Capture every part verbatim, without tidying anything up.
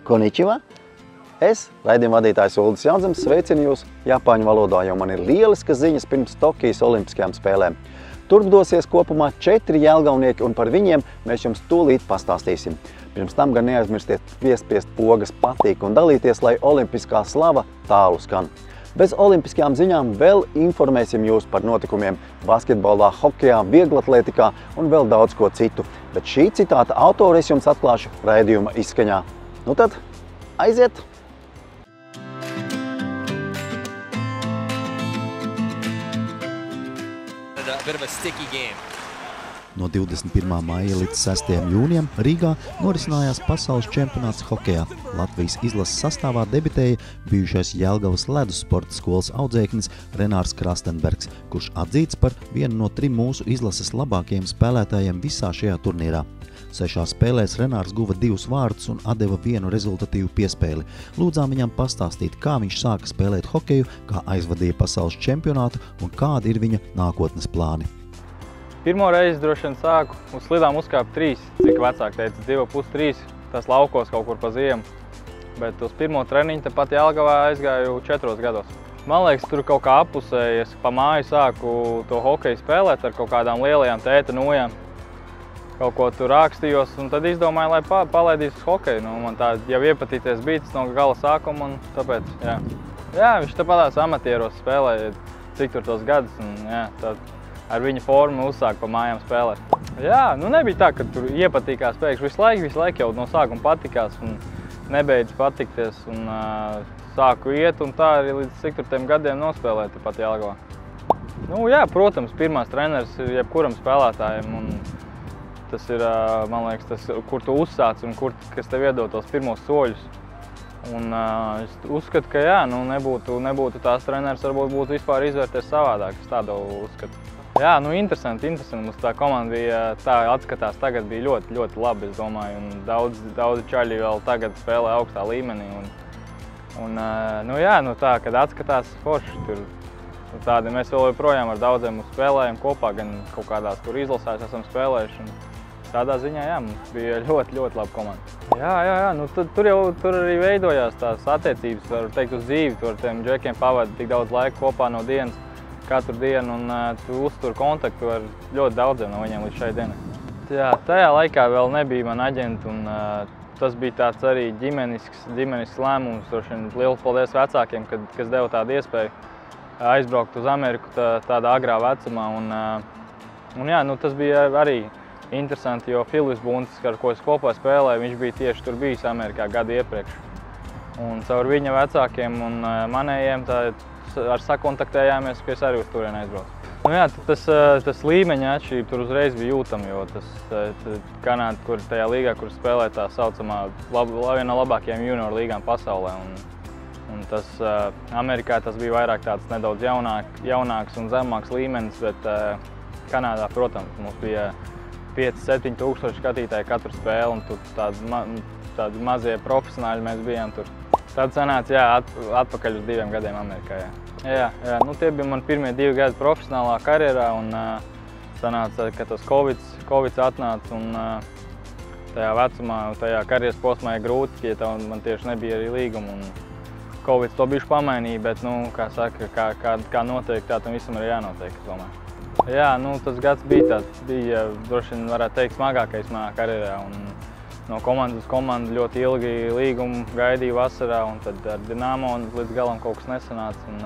Konnichiwa! Es, raidījuma vadītājs Uldis Jaunzems, sveicinu jūs Japāņu valodā, jo man ir lieliskas ziņas pirms Tokijas olimpiskajām spēlēm. Turp dosies kopumā četri jelgavnieki, un par viņiem mēs jums tūlīt pastāstīsim. Pirms tam gan neaizmirstiet piespiest pogas patīk un dalīties, lai olimpiskā slava tālu skan. Bez olimpiskajām ziņām vēl informēsim jūs par notikumiem basketbolā, hokejā, vieglatlētikā un vēl daudz ko citu. Bet šī citāta autoru es jums atklāšu raidījuma izskaņā. Nu tad, aiziet! No divdesmit pirmā maija līdz sestajam jūnijam Rīgā norisinājās pasaules čempionāts hokejā. Latvijas izlases sastāvā debitēja bijušais Jelgavas ledus sporta skolas audzēknis Renārs Krastenbergs, kurš atzīts par vienu no trim mūsu izlases labākajiem spēlētājiem visā šajā turnīrā. Sešās spēlēs Renārs guva divus vārdus un atdeva vienu rezultatīvu piespēli. Lūdzām viņam pastāstīt, kā viņš sāka spēlēt hokeju, kā aizvadīja pasaules čempionātu un kādi ir viņa nākotnes plāni. Pirmo reizi droši vien sāku uz slidām uzkāpt trīs, cik vecāki teica, divi pus trīs, tas laukos kaut kur pa ziemu. Bet uz pirmo treniņu tepat Jelgavā aizgāju četros gados. Man liekas, tur kaut kā apusēji, es pa māju sāku to hokeju spēlēt ar kaut kādām lielajām tēta nojām. Kaut ko tur rakstījos, un tad izdomāju, lai pa, palaidīs uz hokeju. Nu, man tā jau iepatīties bija tas no gala sākuma, un tāpēc, jā. Jā, viņš tāpatās amatieros spēlēja, cik tur tos gadus, un jā, tad ar viņa formu uzsāku pa mājām spēlēt. Jā, nu nebija tā, ka tur iepatīkās pēkšņi. Visu laiku, visu laiku jau no sākuma patikās un nebeidz patikties. Un uh, sāku iet un tā arī līdz cik tur tiem gadiem nospēlēt tepat Jelgavā. Nu jā, protams, pirmās treneris ir jebkuram spēlētājiem. Un tas ir, uh, man liekas, tas, kur tu uzsāc un kur, kas tev iedod tos pirmos soļus. Un uh, es uzskatu, ka jā, nu nebūtu, nebūtu tās treneris, varbūt būtu vispār izvērties savādāk. Es tādu uzskatu. Jā, nu interesanti, interesanti. Mums tā komanda bija, tā atskatās tagad bija ļoti, ļoti labi, es domāju. Un daudz, daudzi čaļi vēl tagad spēlē augstā līmenī. Un, un nu jā, nu tā, kad atskatās forši, tur tādi mēs vēl joprojām ar daudziem spēlējam kopā, gan kaut kādās, kur izlasēs esam spēlējuši. Un tādā ziņā, jā, mums bija ļoti, ļoti laba komanda. Jā, jā, jā, nu tur, tur jau tur arī veidojās tās attiecības, var teikt, uz dzīvi. Tur ar tiem džekiem pavadi tik daudz laika kopā no dienas. Katru dienu, un uh, tu uztur kontaktu ar ļoti daudziem no viņiem līdz šai dienai. Jā, tajā laikā vēl nebija man aģenti, un uh, tas bija tāds arī ģimenisks, ģimenisks lēmums. Liels paldies vecākiem, kad, kas deva tādu iespēju aizbraukt uz Ameriku tā, tādā agrā vecumā. Un, uh, un jā, nu, tas bija arī interesanti, jo Filips Buntis, ar ko es kopā spēlēju, viņš bija tieši tur bijis Amerikā gadu iepriekš. Un caur viņa vecākiem un uh, manējiem tā, ar sakontaktējāmies, ka es arī uz turieni aizbraucu. Nu jā, tas, tas līmeņa atšķirība tur uzreiz bija jūtama, jo tas Kanāda, kur tajā līgā, kur spēlē tā saucamā lab, viena no labākajām junioru līgām pasaulē. Un, un tas Amerikā tas bija vairāk tāds nedaudz jaunāk, jaunāks un zemāks līmenis, bet Kanādā, protams, mums bija pieci septiņi tūkstoši skatītāji katru spēli, un tur tādi, ma, tādi mazie profesionāļi mēs bijām tur. Tad sanāca, jā, at, atpakaļ uz diviem gadiem Amerikā, jā. Jā, jā, nu tie bija man pirmie divi gadi profesionālā karjerā, un uh, sanāca, ka tas Covid, Covid atnāca, un uh, tajā vecumā, tajā karjeras posmā ir grūti, ja tā, man tieši nebija arī līguma, un Covid to bišķi pamainīja, bet, nu, kā saka, kā, kā, kā notiek, tā tam visam arī jānotiek, es domāju. Jā, nu, tas gads bija tāds, bija, droši vien varētu teikt, smagākais manā karjerā, un no komandas uz komandu ļoti ilgi līgumu gaidīju vasarā, un tad ar Dinamo līdz galam kaut kas nesanāca. Un,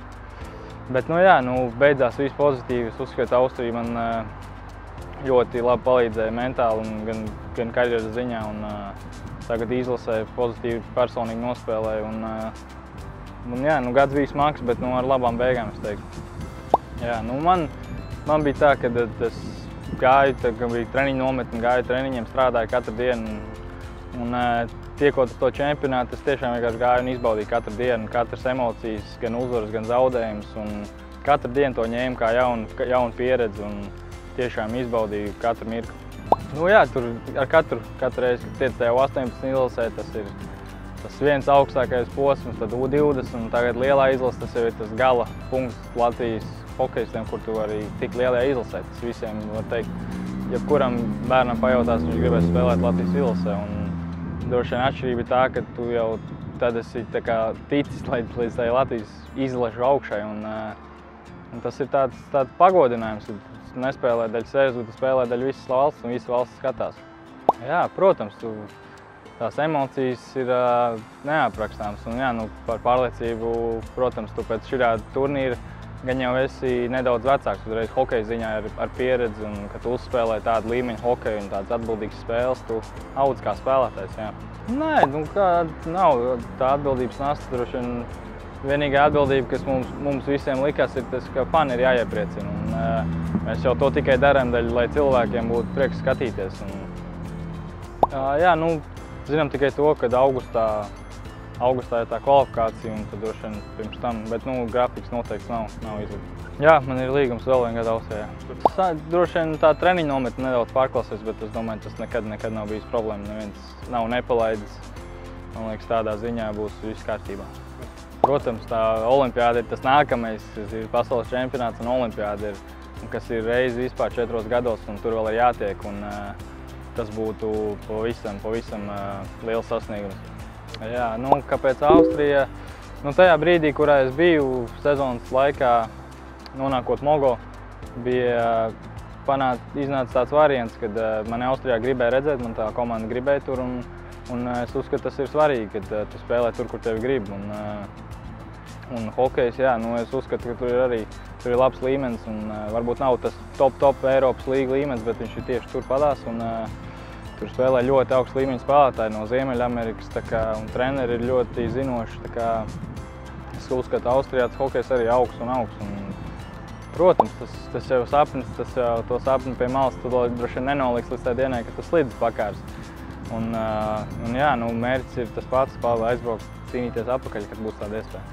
uh, bet, nu jā, nu, beidzās viss pozitīvi. Es uzskatu, Austrija man uh, ļoti labi palīdzēja mentāli, un gan, gan karjeras ziņā, un uh, tagad izlasē pozitīvi personīgi nospēlēju. Un, uh, un jā, nu, gads bija smags, bet nu, ar labām beigām, es teiktu. Jā, nu, man, man bija tā, ka tas gāju, tad, kad bija treniņu nometni, gāju treniņiem, strādāju katru dienu. Un, un tiekot uz to čempionātu, es tiešām vienkārši gāju un izbaudīju katru dienu, katras emocijas, gan uzvaras, gan zaudējumus. Un katru dienu to ņēmu kā jaunu, jaunu pieredzi un tiešām izbaudīju katru mirkli. Nu jā, tur ar katru, katru reizi, kad tiec tajā U astoņpadsmit izlasē, tas ir tas viens augstākais posms, tad U divdesmit, un tagad lielā izlase, tas jau ir tas gala punkts Latvijas hokejistiem, kur tu arī tik lielajā izlasē. Tas visiem, var teikt, jebkuram bērnam pajautās, viņš gribēs spēlēt Latvijas izlasē. Un droši vien atšķirība ir tā, ka tu jau tad esi tā kā ticis līdz, līdz tai Latvijas izlašu augšai. Un, un tas ir tāds, tāds pagodinājums. Tu nespēlē daļu sevis, bet tu spēlē daļu visas valsts, un visas valsts skatās. Jā, protams, tu, tās emocijas ir uh, neaprakstāmas. Un, jā, nu, par pārliecību, protams, tu pēc šī turnīra gan jau esi nedaudz vecāks, uzreiz hokeja ziņā ar, ar pieredzi, un kad tu uzspēlē tādu līmeņu hokeju un tādas atbildīgas spēles, tu audz kā spēlētājs. Jā. Nē, nu kā nav tā atbildības nasta, droši vien vienīgā atbildība, kas mums, mums visiem likās, ir tas, ka fani ir jāiepriecina. Un, uh, mēs jau to tikai darām, daļ, lai cilvēkiem būtu prieks skatīties. Un, uh, jā, nu, zinām tikai to, ka augustā Augustā ir tā kvalifikācija, un tad droši vien pirms tam, bet nu, grafiks noteikti nav, nav izlikts. Jā, man ir līgums vēl vienu gadu Austrijā. Droši vien tā treniņa nometne nedaudz pārklāsies, bet es domāju, tas nekad, nekad nav bijis problēma. Neviens nav nepalaidis. Man liekas, tādā ziņā būs viss kārtībā. Protams, tā olimpiāda ir tas nākamais, kas ir pasaules čempionāts un olimpiāda ir, kas ir reizi vispār četros gados, un tur vēl ir jātiek, un uh, tas būtu pavisam, pavisam uh, liels sasniegums. Jā, nu, kāpēc Austrija? Nu, tajā brīdī, kurā es biju sezonas laikā, nonākot Mogo, bija panāt, iznāca tāds variants, kad mani Austrijā gribēja redzēt, man tā komanda gribēja tur, un, un es uzskatu, tas ir svarīgi, kad tu spēlē tur, kur tevi grib. Un, un hokejs, jā, nu, es uzskatu, ka tur ir arī tur ir labs līmenis, un varbūt nav tas top, top Eiropas līga līmenis, bet viņš ir tieši tur padās. Un, Tur spēlē ļoti augsts līmeņa spēlētāji no Ziemeļamerikas, tā kā, un treneri ir ļoti zinoši. Tā kā, es uzskatu, Austrijā tas hokejs arī augsts un augsts. Un, protams, tas, tas jau sapnis, tas jau to sapni pie malas, tu droši vien nenoliks līdz tā dienai, ka tu slidus pakārs. Un, un jā, nu, mērķis ir tas pats, aizbraukt, cīnīties atpakaļ, kad būs tāda iespēja.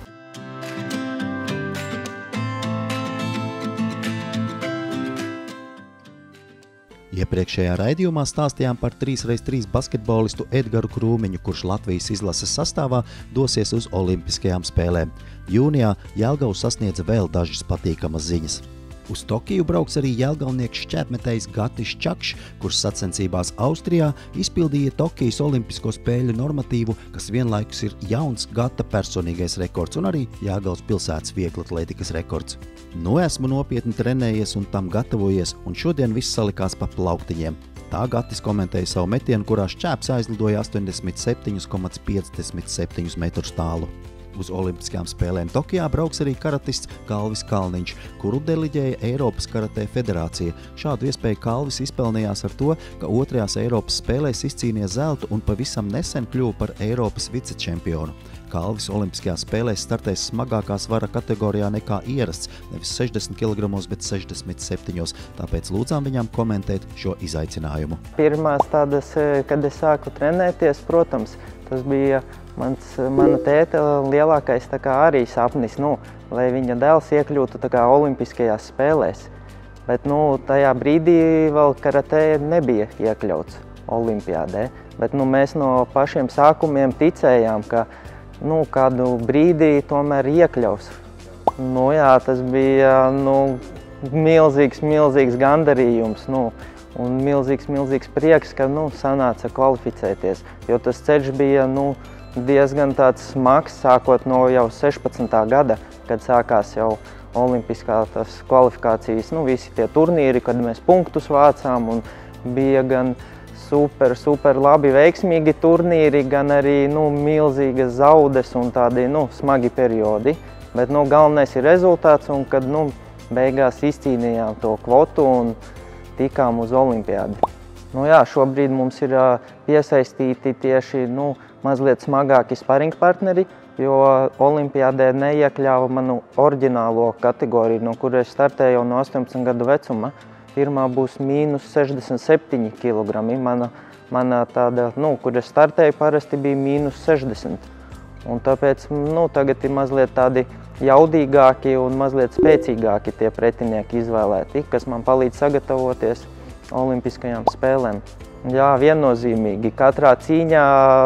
Iepriekšējā raidījumā stāstījām par trīs reiz trīs basketbolistu Edgaru Krūmiņu, kurš Latvijas izlases sastāvā dosies uz Olimpiskajām spēlēm. Jūnijā Jelgavu sasniedza vēl dažas patīkamas ziņas. Uz Tokiju brauks arī jelgavnieks šķēpmetējs Gatis Čakšs, kurš sacensībās Austrijā izpildīja Tokijas olimpisko spēļu normatīvu, kas vienlaikus ir jauns Gata personīgais rekords un arī Jelgavas pilsētas vieglatlētikas rekords. Nu esmu nopietni trenējies un tam gatavojies, un šodien viss salikās pa plauktiņiem. Tā Gatis komentēja savu metienu, kurā šķēps aizlidoja astoņdesmit septiņi komā piecdesmit septiņi metrus tālu. Uz Olimpiskajām spēlēm Tokijā brauks arī karatists Kalvis Kalniņš, kuru deliģēja Eiropas karatē federācija. Šādu iespēju Kalvis izpelnījās ar to, ka otrajās Eiropas spēlēs izcīnīja zeltu un pavisam nesen kļuva par Eiropas vicečempionu. Kalvis Olimpiskajās spēlēs startēs smagākā svara kategorijā nekā ierasts, nevis sešdesmit kilogramos, bet sešdesmit septiņos, tāpēc lūdzām viņam komentēt šo izaicinājumu. Pirmās tādas, kad es sāku trenēties, protams, tas bija mans, mana tēta lielākais tā kā arī sapnis, nu, lai viņa dēls iekļūtu tā kā olimpiskajās spēlēs. Bet nu, tajā brīdī vēl karatē nebija iekļauts olimpiādē. Bet nu, mēs no pašiem sākumiem ticējām, ka nu, kādu brīdī tomēr iekļaus. Nu, jā, tas bija nu, milzīgs, milzīgs gandarījums. Nu, un milzīgs, milzīgs prieks, ka nu, sanāca kvalificēties. Jo tas ceļš bija nu, diezgan tāds smags, sākot no jau sešpadsmitā gada, kad sākās jau olimpiskā tas kvalifikācijas, nu, visi tie turnīri, kad mēs punktus vācām, un bija gan super, super labi veiksmīgi turnīri, gan arī nu, milzīgas zaudes un tādi nu, smagi periodi. Bet nu, galvenais ir rezultāts, un kad nu, beigās izcīnījām to kvotu un tikām uz olimpiādi. Nu, jā, šobrīd mums ir piesaistīti tieši nu, mazliet smagāki sparinga partneri, jo olimpiādē neiekļāva manu oriģinālo kategoriju, no kuras startēju jau no astoņpadsmit gadu vecuma. Pirmā būs mīnus sešdesmit septiņi kilogrami. Mana, mana tāda, nu, kur es startēju, parasti bija mīnus sešdesmit. Un tāpēc nu, tagad ir mazliet tādi jaudīgāki un mazliet spēcīgāki tie pretinieki izvēlēti, kas man palīdz sagatavoties olimpiskajām spēlēm. Jā, viennozīmīgi. Katrā cīņā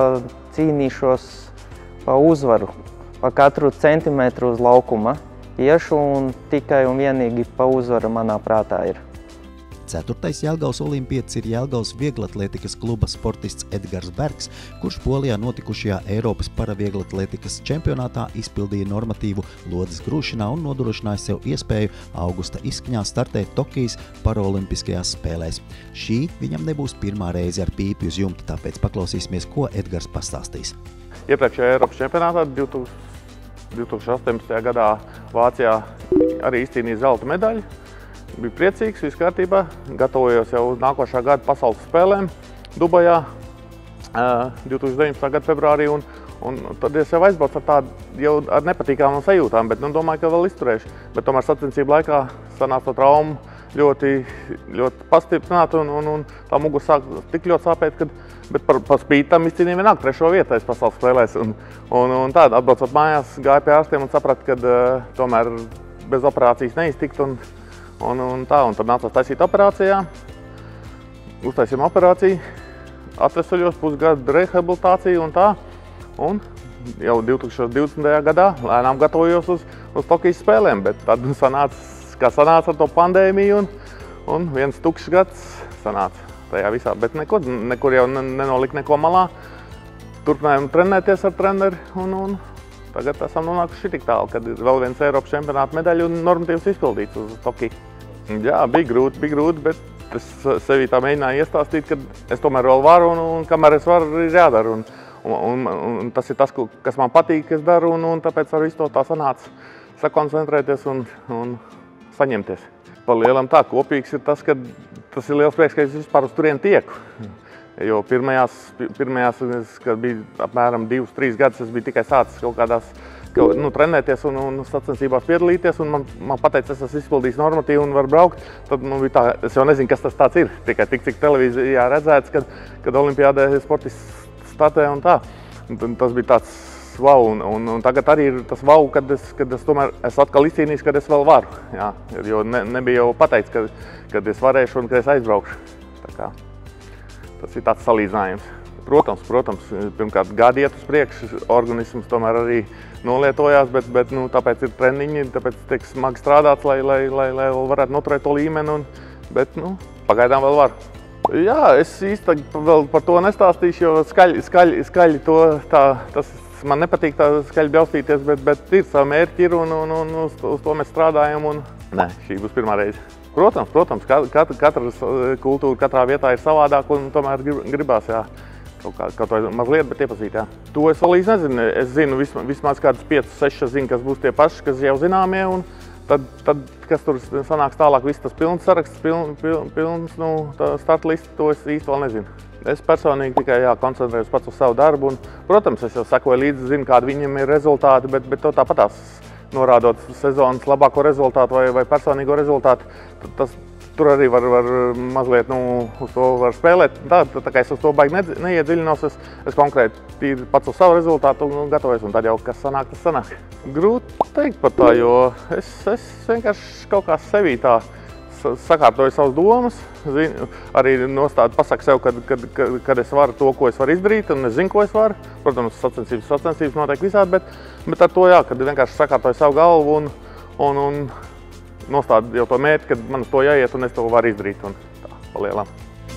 cīnīšos pa uzvaru, pa katru centimetru uz laukuma iešu un tikai un vienīgi pa uzvaru manā prātā ir. Ceturtais Jelgavas olimpietis ir Jelgavas vieglatlētikas kluba sportists Edgars Bergs, kurš Polijā notikušajā Eiropas paravieglatlētikas čempionātā izpildīja normatīvu lodes grūšanā un nodrošināja sev iespēju augusta izskaņā startēt Tokijas paraolimpiskajās spēlēs. Šī viņam nebūs pirmā reize ar pīpi uz jumta, tāpēc paklausīsimies, ko Edgars pastāstīs. Iepriekšējā Eiropas čempionātā divi tūkstoši astoņpadsmitajā gadā Vācijā arī izcīnīja zelta medaļu. Bija priecīgs, viss kārtībā. Gatavojos jau nākošā gada pasaules spēlēm Dubajā divi tūkstoši deviņpadsmitā gada februārī. Un, un tad es jau aizbraucu ar tādu jau ar nepatīkamām sajūtām, bet nu, domāju, ka vēl izturēšu. Bet tomēr sacensību laikā sanāca to traumu ļoti, ļoti pastiprināt un, un, un tā mugura sāk tik ļoti sāpēt, kad, bet par, par spīti tam izcīnīja vienāk trešo vietu pasaules spēlēs. Un, un, un tād, atbraucot mājās, gāju pie ārstiem un sapratu, ka uh, tomēr bez operācijas neiztikt. Un, un, un tā, un tad nācās taisīt operācijā. Uztaisījām operāciju, atvesaļos pusgadu rehabilitāciju un tā. Un jau divi tūkstoši divdesmitajā gadā lēnām gatavojos uz, uz Tokijas spēlēm, bet tad sanāca, kā sanāca ar to pandēmiju un, un viens tukšs gads sanāca tajā visā. Bet nekur, nekur jau nenolika neko malā. Turpinājām trenēties ar treneri un, un tagad esam nonākuši tik tālu, kad ir vēl viens Eiropas čempionāta medaļu un normatīvs izpildīts uz Tokiju. Jā, bija grūti, bija grūti, bet es sevī tā mēģināju iestāstīt, ka es tomēr vēl varu un, un kamēr es varu, ir jādara. Un, un, un, un tas ir tas, kas man patīk, kas daru, un, un tāpēc ar visu to tā sanāca sakoncentrēties un, un saņemties. Pa lielam tā, kopīgs ir tas, ka tas ir liels prieks, ka es vispār uz turieni tieku. Jo pirmajās, pirmajās kad bija apmēram divus, trīs gadus, es biju tikai sācis kaut kādās, nu, trenēties un, un sacensībās piedalīties, un man, man pateica, es esmu izpildījis normatīvu un var braukt. Tad nu, bija tā, es jau nezinu, kas tas tāds ir, tikai tik, cik televīzijā redzēts, kad, kad olimpiādē sportists startē un tā. Un tas bija tāds wow, un, un, un tagad arī ir tas wow, kad es, kad es tomēr esmu atkal izcīnījis, kad es vēl varu. Jā, jo ne, nebija jau pateicis, kad, kad es varēšu un kad es aizbraukšu. Tā kā, tas ir tāds salīdzinājums. Protams, protams, pirmkārt gadi iet uz priekšu, organisms tomēr arī nolietojās, bet, bet nu, tāpēc ir treniņi, tāpēc tiek smagi strādāts, lai, lai, lai, lai varētu noturēt to līmeni, un, bet nu, pagaidām vēl var. Jā, es īsti vēl par to nestāstīšu, jo skaļi, skaļi, skaļi to, tā, tas man nepatīk tā skaļi bļaustīties, bet, bet ir savi mērķi ir un, un, un uz, uz to mēs strādājam, un nē, šī būs pirmā reize. Protams, protams, kat, katra kultūra katrā vietā ir savādāk un tomēr gribās, jā. Kaut kā, kaut vai mazliet, bet iepazīt, jā. To es vēl īsti nezinu. Es zinu vismaz, vismaz kādas piecas, sešas zinu, kas būs tie paši, kas jau zināmie, un tad, tad kas tur sanāks tālāk, viss tas pilns saraksts, piln, piln, pilns, nu, tā starta lista, to es īsti vēl nezinu. Es personīgi tikai, jā, koncentrējos pats uz savu darbu, un, protams, es jau sekoju līdzi, zinu, kādi viņiem ir rezultāti, bet, bet to tāpatās norādot sezonas labāko rezultātu vai, vai personīgo rezultātu, tas, tur arī var, var mazliet, nu, uz to var spēlēt. Tā, tā, tā kā es uz to baigi ne, neiedziļinos, es, es konkrēti pats uz savu rezultātu un gatavojos, un tad jau kas sanāk, tas sanāk. Grūti teikt par tā, jo es, es vienkārši kaut kā sevī tā sakārtoju savas domas, zinu, arī nostādu pasaku sev, kad, kad, kad, kad es varu to, ko es varu izdarīt, un es zinu, ko es varu. Protams, sacensības, sacensības notiek visādi, bet, bet ar to, jā, kad vienkārši sakārtoju savu galvu un, un, un nostādu jau to mērķi, kad man uz to jāiet un es to varu izdarīt, un tā, pa lielām.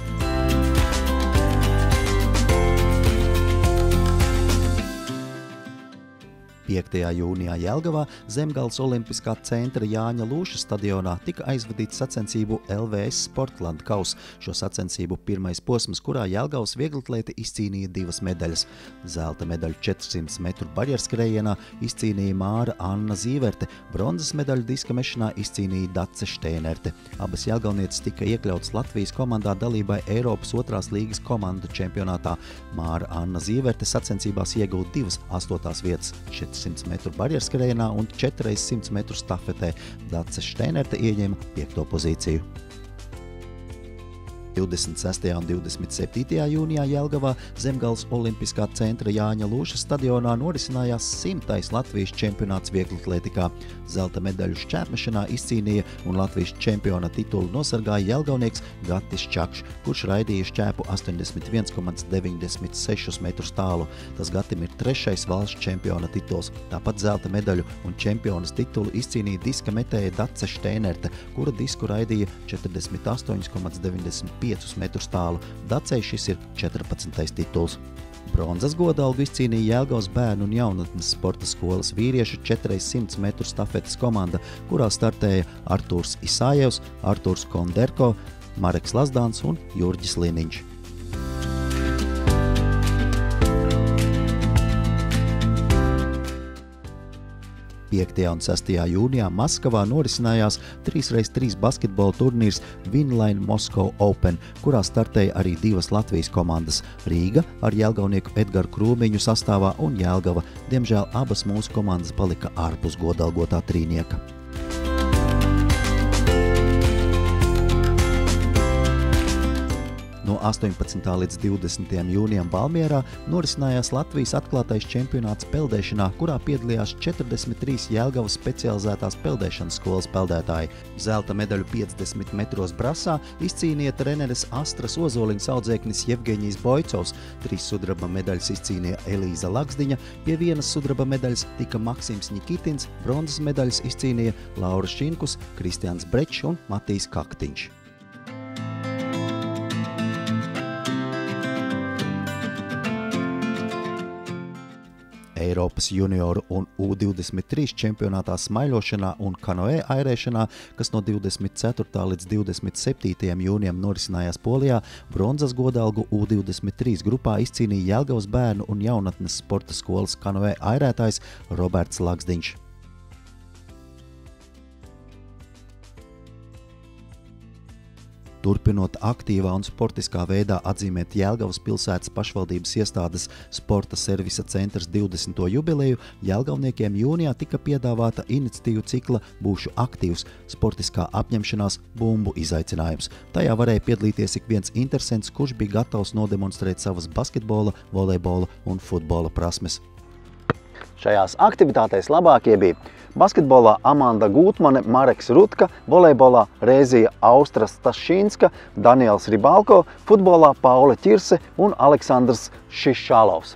piektajā jūnijā Jelgavā Zemgales olimpiskā centra Jāņa Lūša stadionā tika aizvadīts sacensību L V S Sportland kauss. Šo sacensību pirmais posms, kurā Jelgavas vieglatlēti izcīnīja divas medaļas. Zelta medaļu četrsimt metru barjerskrējienā izcīnīja Māra Anna Zīverte, bronzas medaļu diska mešanā izcīnīja Dace Štēnerte. Abas jelgavnieces tika iekļautas Latvijas komandā dalībai Eiropas otrās līgas komandu čempionātā. Māra Anna Zīverte sacensībās iegūta divas astotās vietas četrsimt metru barjerskrējienā un četri reiz simts metru stafetē. Dace Štēnerte ieņēma piekto pozīciju. divdesmit sestajā un divdesmit septītajā jūnijā Jelgavā Zemgales Olimpiskā centra Jāņa Lūša stadionā norisinājās simtais Latvijas čempionāts vieglatlētikā. Zelta medaļu šķērpmešanā izcīnīja un Latvijas čempiona titulu nosargāja jelgavnieks Gatis Čakšs, kurš raidīja šķēpu astoņdesmit viens komats deviņdesmit sešus metrus tālu. Tas Gatim ir trešais valsts čempiona tituls. Tāpat zelta medaļu un čempionas titulu izcīnīja diska metēja Dace Šteinerte, kura disku raidīja četrdesmit astoņus komats deviņdesmit piecus metrus tālu. Dacei šis ir četrpadsmitais tituls. Bronzas godalgu izcīnīja Jelgavas bērnu un jaunatnes sporta skolas vīriešu četri pa simts metru stafetes komanda, kurā startēja Artūrs Isājevs, Artūrs Konderko, Mareks Lazdāns un Jurģis Liniņš. piektajā un sestajā jūnijā Maskavā norisinājās trīs pret trīs basketbola turnīrs Winline Moscow Open, kurā startēja arī divas Latvijas komandas – Rīga ar jelgavnieku Edgaru Krūmiņu sastāvā un Jelgava. Diemžēl abas mūsu komandas palika ārpus godalgotā trīnieka. No astoņpadsmitā līdz divdesmitajam jūnijam Valmierā norisinājās Latvijas atklātais čempionāts peldēšanā, kurā piedalījās četrdesmit trīs Jelgavas specializētās peldēšanas skolas peldētāji. Zelta medaļu piecdesmit metros brasā izcīnīja treneres Astras Ozoliņas audzēknis Jevgeņijs Boicovs, trīs sudraba medaļas izcīnīja Elīza Laksdiņa, pie vienas sudraba medaļas tika Maksims Nikitins, bronzas medaļas izcīnīja Laura Šinkus, Kristians Brečs un Matijs Kaktiņš. Eiropas junioru un U divdesmit trīs čempionātā smaiļošanā un kanoē airēšanā, kas no divdesmit ceturtā līdz divdesmit septītajam jūnijam norisinājās Polijā, bronzas godalgu U divdesmit trīs grupā izcīnīja Jelgavas bērnu un jaunatnes sporta skolas kanoē airētājs Roberts Laksdiņš. Turpinot aktīvā un sportiskā veidā atzīmēt Jelgavas pilsētas pašvaldības iestādes sporta servisa centrs divdesmito jubileju, jelgavniekiem jūnijā tika piedāvāta iniciatīvu cikla Būšu aktīvs – sportiskā apņemšanās bumbu izaicinājums. Tajā varēja piedalīties ik viens interesents, kurš bija gatavs nodemonstrēt savas basketbola, volejbola un futbola prasmes. Šajās aktivitātēs labākie bija basketbolā Amanda Gūtmane, Mareks Rutka, volejbolā Rēzija Austra Stašīnska, Daniels Ribalko, futbolā Paula Ķirse un Aleksandrs Šišalovs.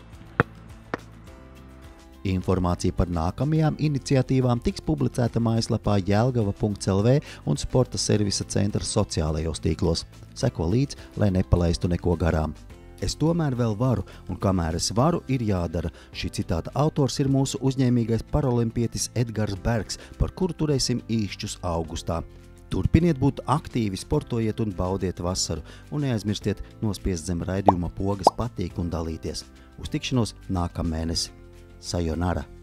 Informācija par nākamajām iniciatīvām tiks publicēta mājaslapā jelgava punkts el vē un sporta servisa centra sociālajos tīklos. Seko līdz, lai nepalaistu neko garām. Es tomēr vēl varu, un kamēr es varu, ir jādara. Šī citāta autors ir mūsu uzņēmīgais paralimpietis Edgars Bergs, par kuru turēsim īšķus augustā. Turpiniet būt aktīvi, sportojiet un baudiet vasaru, un neaizmirstiet nospiest zem raidījuma pogas patīk un dalīties. Uz tikšanos nākamēnesi. Sayonara!